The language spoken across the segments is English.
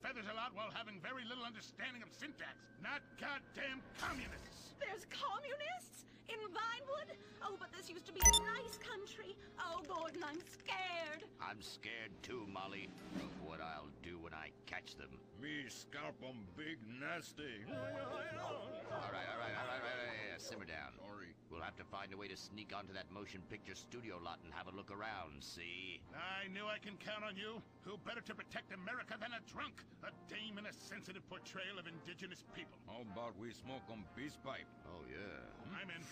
feathers a lot while having very little understanding of syntax. Not goddamn communists. There's communists? In Vinewood? Oh, but this used to be a nice country. Oh, Gordon, I'm scared. I'm scared too, Molly, of what I'll do when I catch them. Me scalp 'em big nasty. All right. Simmer down. Sorry. We'll have to find a way to sneak onto that motion picture studio lot and have a look around, see? I knew I can count on you. Who better to protect America than a drunk? A dame in a sensitive portrayal of indigenous people. How about we smoke 'em peace pipe? Oh, yeah. I'm in.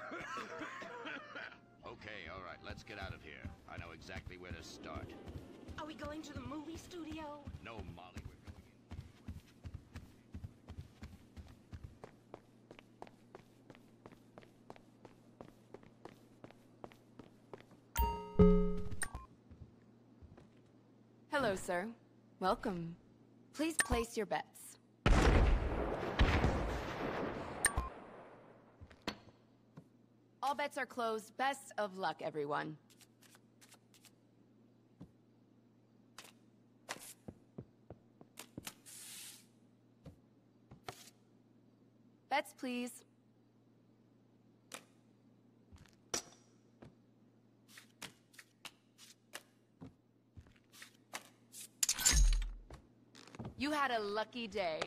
Okay, all right, let's get out of here. I know exactly where to start. Are we going to the movie studio? No, Molly, we're going in. Hello, sir. Welcome. Please place your bets. All bets are closed. Best of luck, everyone. Bets, please. You had a lucky day.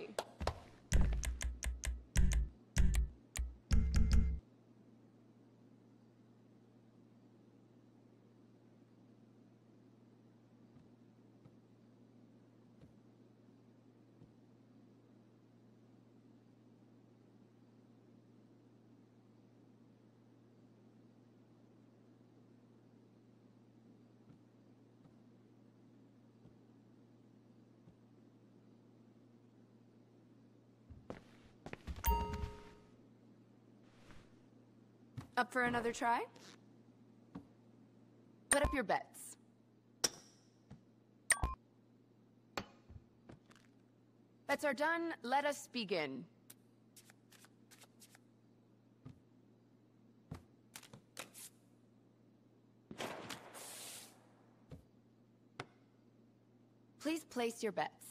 Up for another try? Put up your bets. Bets are done. Let us begin. Please place your bets.